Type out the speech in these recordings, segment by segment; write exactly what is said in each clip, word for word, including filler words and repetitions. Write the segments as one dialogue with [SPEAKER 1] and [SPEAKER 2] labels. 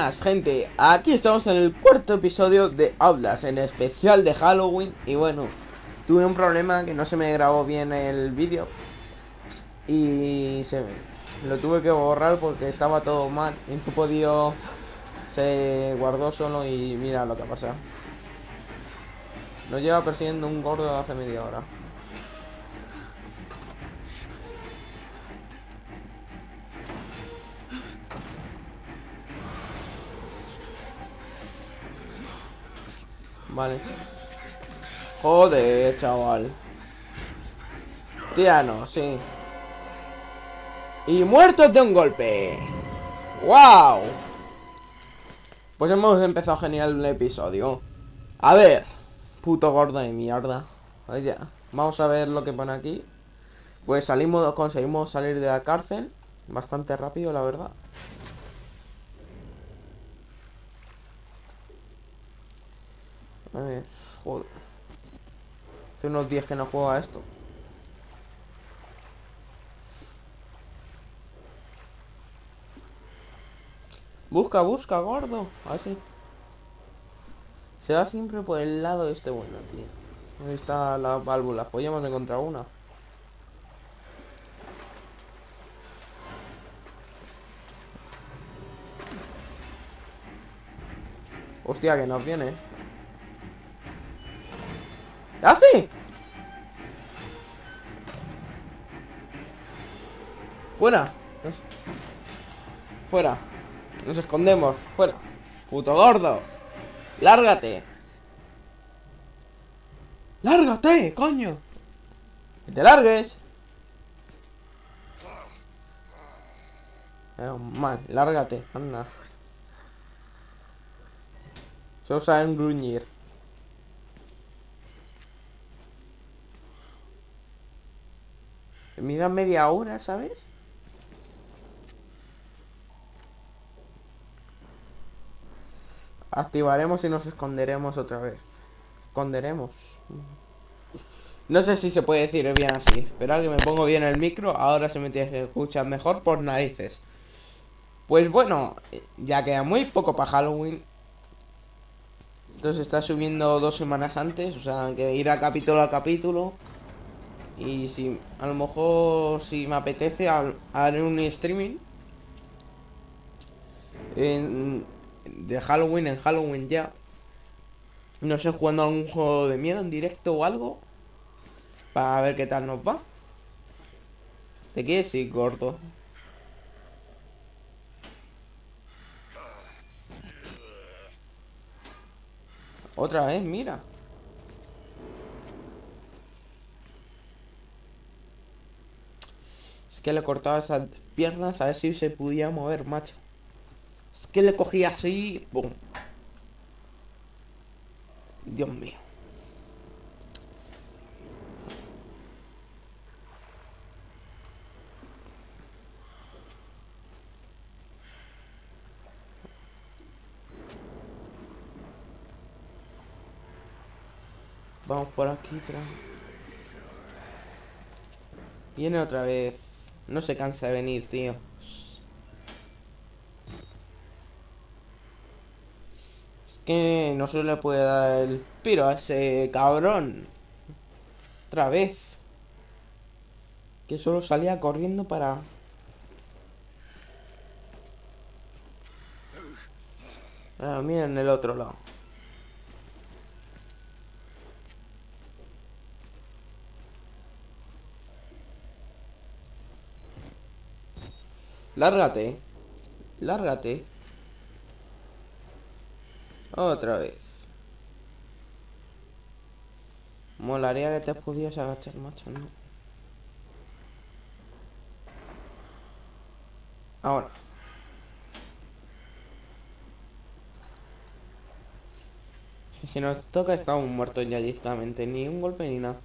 [SPEAKER 1] Buenas gente, aquí estamos en el cuarto episodio de Outlast, en especial de Halloween. Y bueno, tuve un problema que no se me grabó bien el vídeo y se me, lo tuve que borrar porque estaba todo mal y no podía, se guardó solo y mira lo que ha pasado. Nos lleva persiguiendo un gordo hace media hora. Vale. Joder, chaval. Tirano, sí. Y muertos de un golpe. ¡Wow! Pues hemos empezado genial el episodio. A ver, puto gordo de mierda. Ahí ya. Vamos a ver lo que pone aquí. Pues salimos, conseguimos salir de la cárcel bastante rápido, la verdad. A ver, joder. Hace unos días que no juego a esto. Busca, busca, gordo. Así. Se va siempre por el lado de este bueno, tío. Ahí está la válvula. Pues ya hemos encontrado una. Hostia, que nos viene. ¿Hace? Fuera. Fuera. Nos escondemos. Fuera. Puto gordo. Lárgate. Lárgate, coño. Que te largues. Eh, mal, lárgate, anda. Solo saben gruñir. Mira media hora, ¿sabes? Activaremos y nos esconderemos otra vez. Esconderemos. No sé si se puede decir bien así. Esperad que me pongo bien el micro. Ahora se me tiene que escuchar mejor por narices. Pues bueno, ya queda muy poco para Halloween. Entonces está subiendo dos semanas antes. O sea, que ir a capítulo a capítulo. Y si a lo mejor si me apetece haré un streaming en, de Halloween en Halloween ya. No sé, jugando a algún juego de miedo en directo o algo. Para ver qué tal nos va. ¿Te quieres ir, gordo? Otra vez, mira. Es que le cortaba esas piernas a ver si se podía mover, macho. Es que le cogía así. ¡Bum! Dios mío. Vamos por aquí, tra. Viene otra vez. No se cansa de venir, tío. Es que no se le puede dar el piro a ese cabrón. Otra vez. Que solo salía corriendo para... Ah, mira en el otro lado. Lárgate. Lárgate. Otra vez. Molaría que te pudieras agachar, macho, ¿no? Ahora. Si nos toca estamos muertos ya directamente. Ni un golpe ni nada.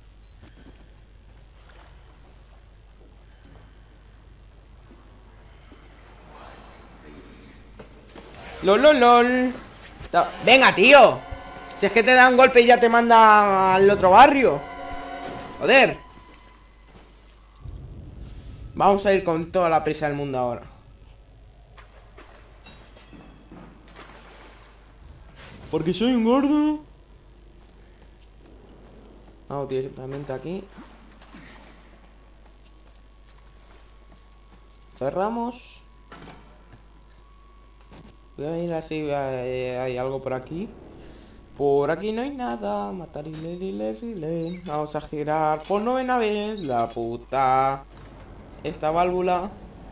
[SPEAKER 1] ¡Lol, lol, lol! ¡Venga, tío! Si es que te da un golpe y ya te manda al otro barrio. Joder. Vamos a ir con toda la prisa del mundo ahora. Porque soy un gordo. Vamos directamente aquí. Cerramos. Voy a ir así, hay, hay algo por aquí. Por aquí no hay nada. Matar y le, le, le, le. Vamos a girar por novena vez. La puta. Esta válvula.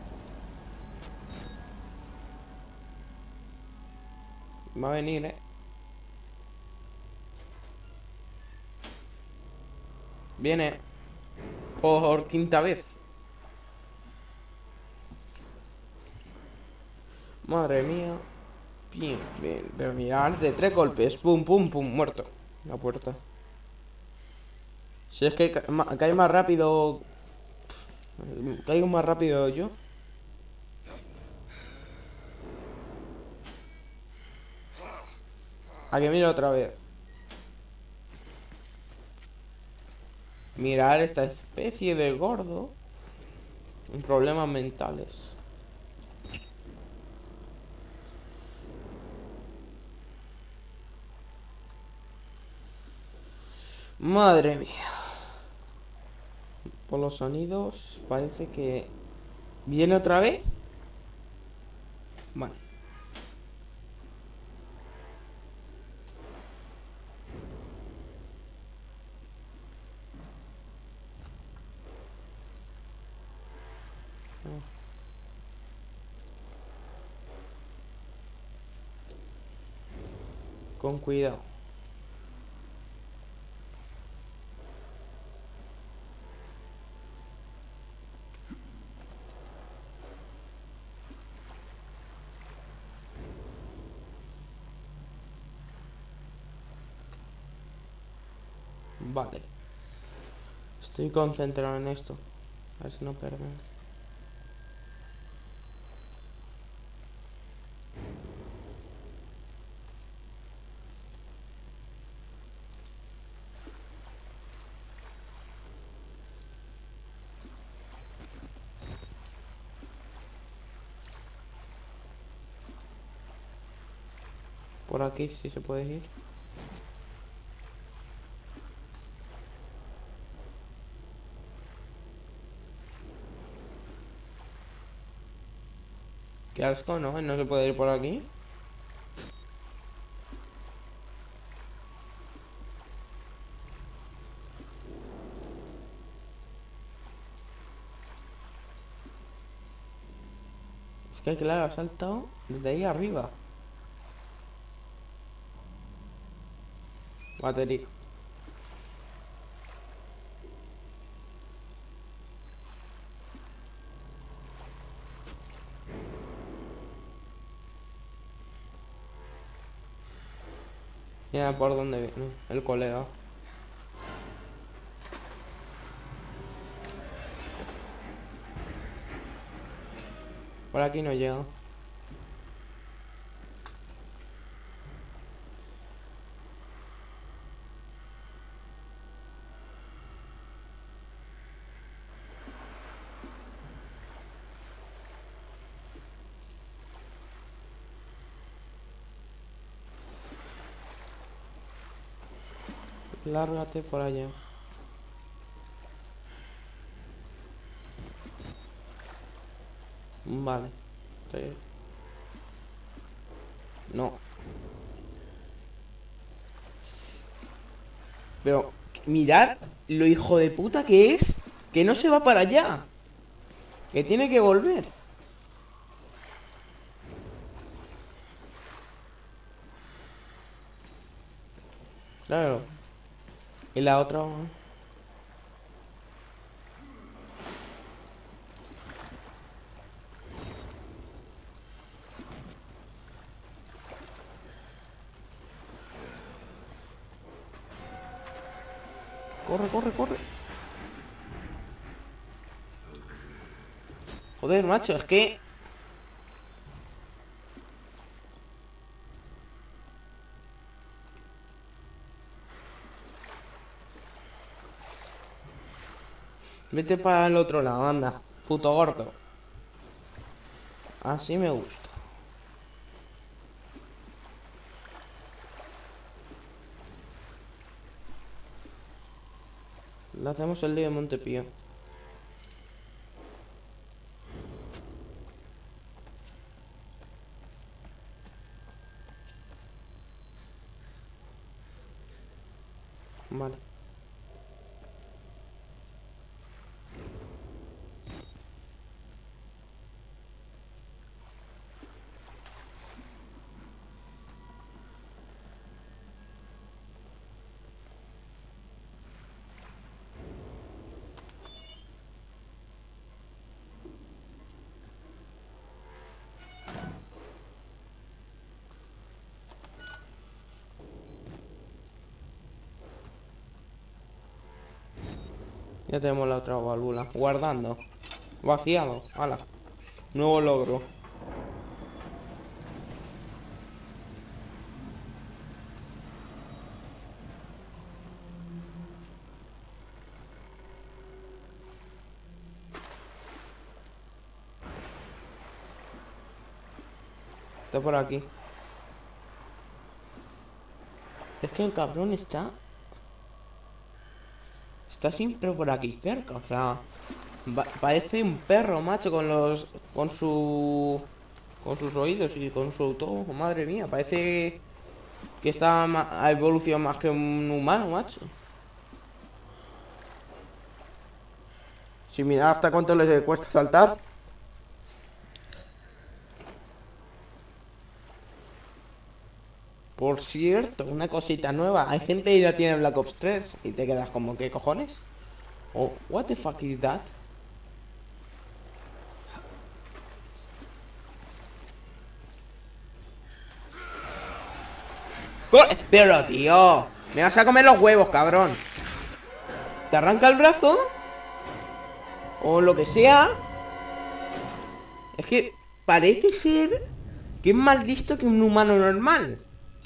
[SPEAKER 1] Va a venir, eh. Viene. Por quinta vez. Madre mía. Bien, bien. Pero mirad, de tres golpes. Pum, pum, pum. Muerto. La puerta. Si es que ca ma cae más rápido. Caigo más rápido yo. A que mira otra vez. Mirar esta especie de gordo. Problemas mentales. Madre mía. Por los sonidos parece que viene otra vez. Vale. Con cuidado. Vale. Estoy concentrado en esto. A ver si no perdemos. Por aquí sí se puede ir. Qué asco, ¿no? No se puede ir por aquí. Es que claro, ha saltado desde ahí arriba. Batería. Mira por dónde viene el colega. Por aquí no llega. Lárgate por allá. Vale. Sí. No. Pero mirad lo hijo de puta que es. Que no se va para allá. Que tiene que volver. Claro. Y la otra... Corre, corre, corre. Joder, macho, es que... Vete para el otro lado, anda. Puto gordo. Así me gusta. Le hacemos el lío de Montepío. Vale. Ya tenemos la otra válvula. Guardando. Vaciado. Hala. Nuevo logro. Está por aquí. Es que el cabrón está... Está siempre por aquí cerca, o sea... Parece un perro, macho, con los... Con su... Con sus oídos y con su todo. Madre mía, parece... Que está a evolución más que un humano, macho. Si mira hasta cuánto les cuesta saltar. Por cierto, una cosita nueva. Hay gente que ya tiene Black Ops tres y te quedas como, ¿qué cojones? Oh, what the fuck is that? Pero tío, me vas a comer los huevos, cabrón. ¿Te arranca el brazo? O lo que sea. Es que parece ser que es más listo que un humano normal.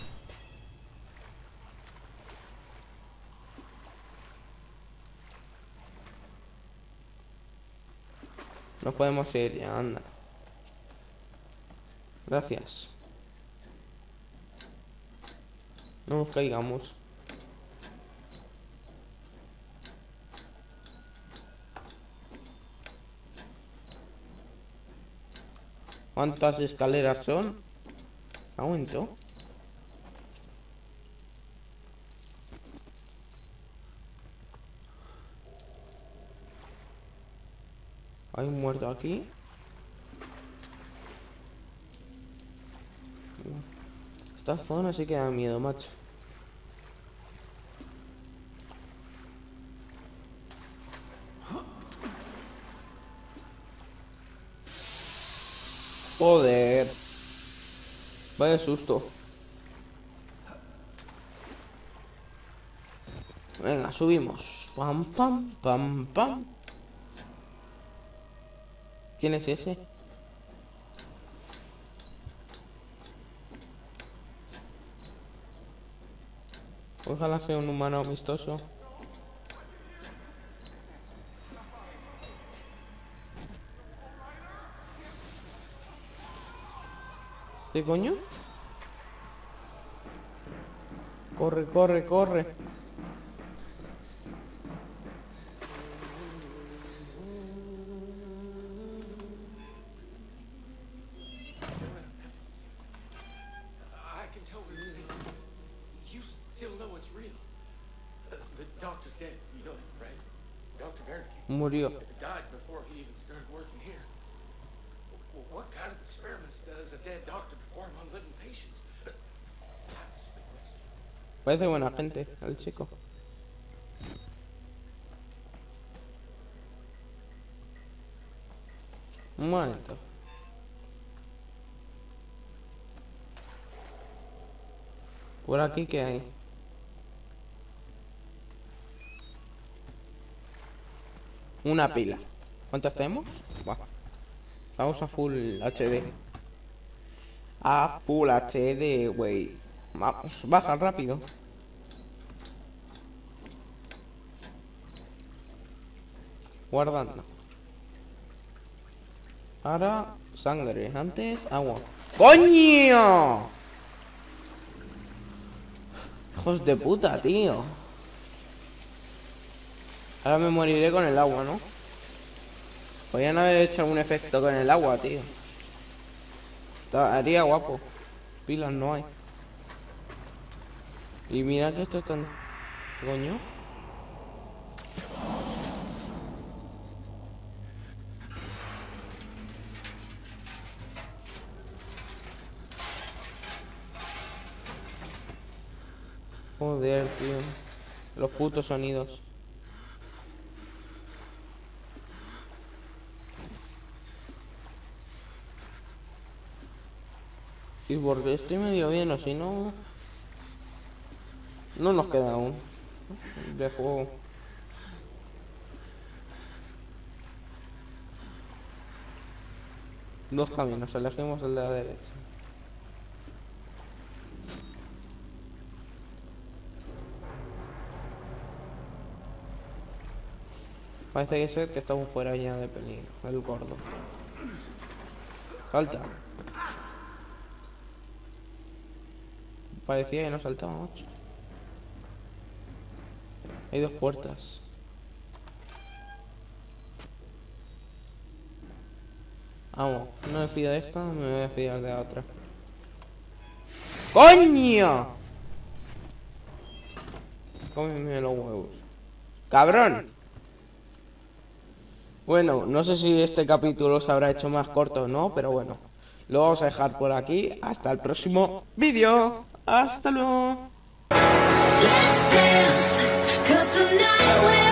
[SPEAKER 1] No podemos ir ya, anda. Gracias. No nos caigamos. ¿Cuántas escaleras son? Aumento. Hay un muerto aquí. Esta zona sí que da miedo, macho. Joder. Vaya susto. Venga, subimos. Pam, pam, pam, pam. ¿Quién es ese? Ojalá sea un humano amistoso. ¿Qué coño? Corre, corre, corre. Murió. Parece buena gente, el chico. Un momento. Por aquí, ¿qué hay? Una pila. ¿Cuántas tenemos? Buah. Vamos a full H D. A full H D, güey. Vamos, baja rápido. Guardando. Ahora sangre. Antes agua. ¡Coño! Hijos de puta, tío. Ahora me moriré con el agua, ¿no? Podrían haber hecho algún efecto con el agua, tío. Estaría guapo. Pilas no hay. Y mira que esto es tan... ¿Coño? Joder, tío. Los putos sonidos. Y porque estoy medio bien, o si no... No nos queda aún de juego. Dos caminos, elegimos el de la derecha. Parece que ser que estamos fuera ya de peligro. El gordo. Salta. Parecía que no saltaba mucho. Hay dos puertas. Vamos, no me fío de esta, me voy a fiar de la otra. ¡Coño! Cómeme los huevos. ¡Cabrón! Bueno, no sé si este capítulo se habrá hecho más corto o no, pero bueno. Lo vamos a dejar por aquí. Hasta el próximo vídeo. Hasta luego.